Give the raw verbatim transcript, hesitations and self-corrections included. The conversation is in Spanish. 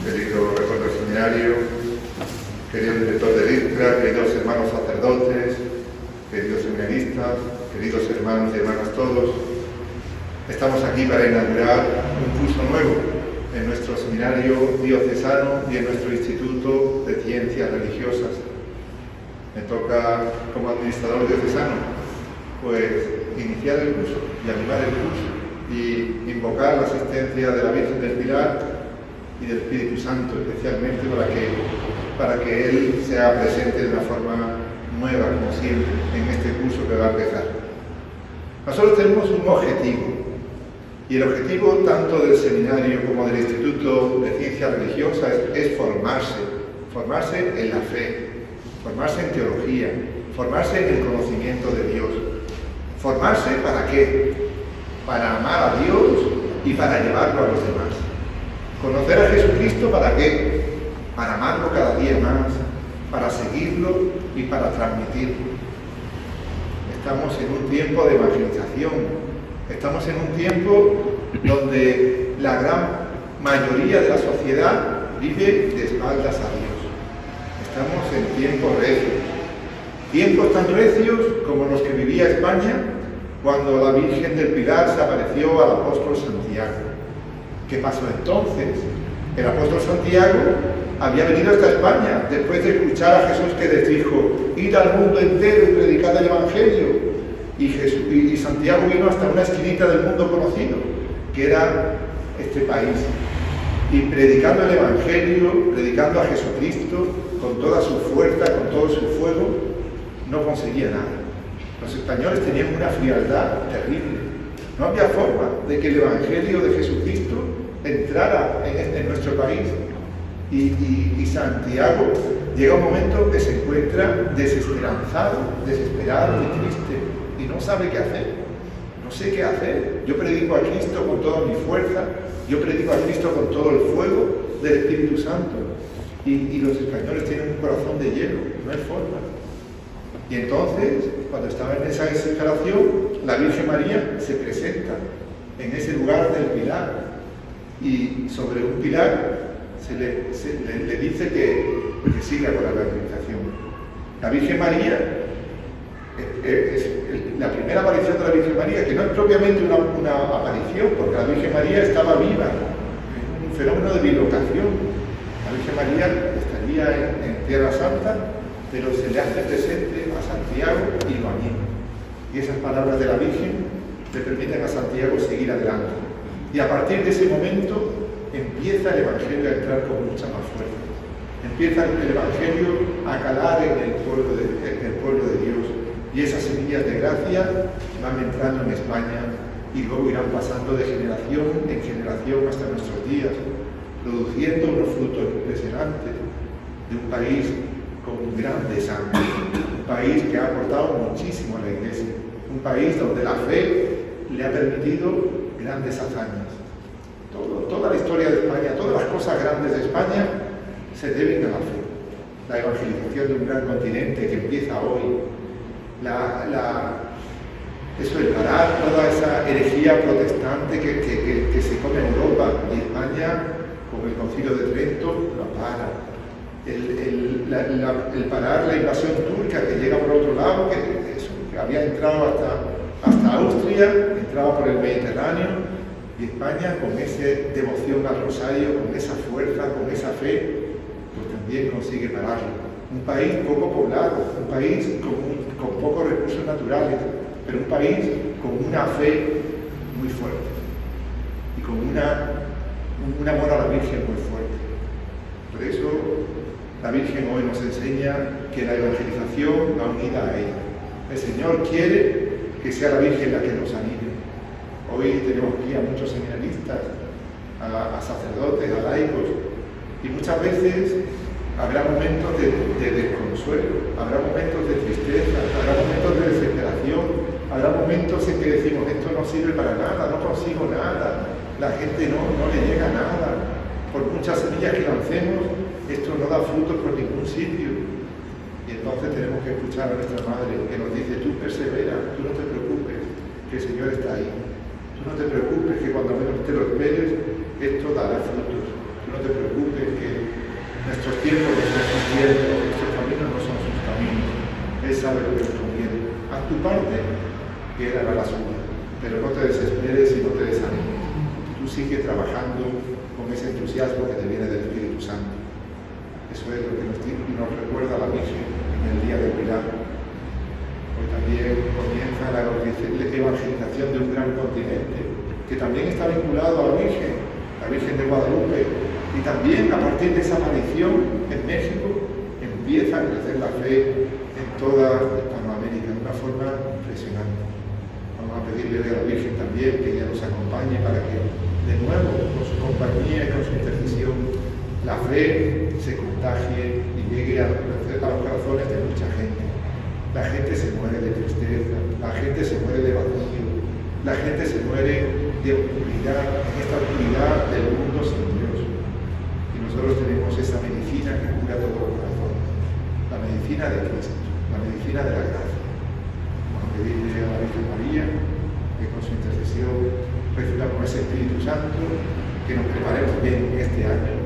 querido rector del seminario, querido director de ISCRA, queridos hermanos sacerdotes, queridos seminaristas, queridos hermanos y hermanas todos. Estamos aquí para inaugurar un curso nuevo en nuestro seminario diocesano y en nuestro Instituto de Ciencias Religiosas. Me toca, como administrador diocesano, pues iniciar el curso y animar el curso y invocar la asistencia de la Virgen del Pilar y del Espíritu Santo, especialmente para que, para que Él sea presente de una forma nueva, como siempre, en este curso que va a empezar. Nosotros tenemos un objetivo, y el objetivo tanto del seminario como del Instituto de Ciencias Religiosas es, es formarse, formarse en la fe, formarse en teología, formarse en el conocimiento de Dios. ¿Formarse para qué? Para amar a Dios y para llevarlo a los demás. ¿Conocer a Jesucristo para qué? Para amarlo cada día más, para seguirlo y para transmitirlo. Estamos en un tiempo de evangelización. Estamos en un tiempo donde la gran mayoría de la sociedad vive de espaldas a Dios. Estamos en tiempos recios. Tiempos tan recios como los que vivía España cuando la Virgen del Pilar se apareció al apóstol Santiago. ¿Qué pasó entonces? El apóstol Santiago había venido hasta España después de escuchar a Jesús que les dijo: id al mundo entero y predicad el Evangelio. Y, Jesús, y, y Santiago vino hasta una esquinita del mundo conocido, que era este país. Y predicando el Evangelio, predicando a Jesucristo con toda su fuerza, con todo su fuego, no conseguía nada. Los españoles tenían una frialdad terrible. No había forma de que el Evangelio de Jesucristo entrara en, en nuestro país. Y, y, y Santiago llega un momento que se encuentra desesperanzado, desesperado y triste, y no sabe qué hacer. No sé qué hacer. Yo predico a Cristo con toda mi fuerza, yo predico a Cristo con todo el fuego del Espíritu Santo, y, y los españoles tienen un corazón de hielo, no hay forma. Y entonces, cuando estaba en esa desesperación, la Virgen María se presenta en ese lugar del pilar, y sobre un pilar se le, se, le, le dice que, que siga con la evangelización. La Virgen María es, es, es la primera aparición de la Virgen María, que no es propiamente una, una aparición, porque la Virgen María estaba viva, es un fenómeno de bilocación. La Virgen María estaría en, en Tierra Santa, pero se le hace presente a Santiago y lo anima. Y esas palabras de la Virgen le permiten a Santiago seguir adelante. Y a partir de ese momento empieza el Evangelio a entrar con mucha más fuerza. Empieza el Evangelio a calar en el pueblo de, en el pueblo de Dios. Y esas semillas de gracia van entrando en España y luego irán pasando de generación en generación hasta nuestros días, produciendo unos frutos impresionantes de un país con grande sangre, un país que ha aportado muchísimo a la Iglesia, un país donde la fe le ha permitido grandes hazañas. Todo, toda la historia de España, todas las cosas grandes de España se deben a la fe. La evangelización de un gran continente que empieza hoy, la, la, eso, el parar toda esa herejía protestante que, que, que, que se come en Europa, y España, con el Concilio de Trento, lo para. El, el, la, la, el parar la invasión turca que llega por otro lado, que, eso, que había entrado hasta, hasta Austria, entraba por el Mediterráneo, y España, con esa devoción al rosario, con esa fuerza, con esa fe, pues también consigue pararlo. Un país poco poblado, un país con, un, con pocos recursos naturales, pero un país con una fe muy fuerte y con una, un amor a la Virgen muy fuerte. Por eso la Virgen hoy nos enseña que la evangelización va unida a ella. El Señor quiere que sea la Virgen la que nos anime. Hoy tenemos aquí a muchos seminaristas, a, a sacerdotes, a laicos, y muchas veces habrá momentos de, de desconsuelo, habrá momentos de tristeza, habrá momentos de desesperación, habrá momentos en que decimos: esto no sirve para nada, no consigo nada, la gente no, no le llega nada, por muchas semillas que lancemos, esto no da frutos por ningún sitio. Y entonces tenemos que escuchar a nuestra Madre, que nos dice: tú persevera, tú no te preocupes, que el Señor está ahí. Tú no te preocupes, que cuando menos te lo esperes, esto dará frutos. Tú no te preocupes, que sigue trabajando con ese entusiasmo que te viene del Espíritu Santo. Eso es lo que nos, nos recuerda la Virgen en el día del Pilar. Hoy también comienza la evangelización de un gran continente, que también está vinculado a la Virgen, la Virgen de Guadalupe, y también a partir de esa aparición en México empieza a crecer la fe en toda Hispanoamérica de una forma impresionante. Vamos a pedirle a la Virgen también que ella nos acompañe para que de nuevo con su compañía y con su intercesión la fe se contagie y llegue a, a los corazones de mucha gente. La gente se muere de tristeza, la gente se muere de vacío, la gente se muere de oscuridad, en esta oscuridad del mundo sin Dios. Y nosotros tenemos esa medicina que cura todos los corazones, la medicina de Cristo, la medicina de la gracia. Vamos a pedirle a la Virgen María que con su intercesión recibamos ese Espíritu Santo, que nos preparemos bien este año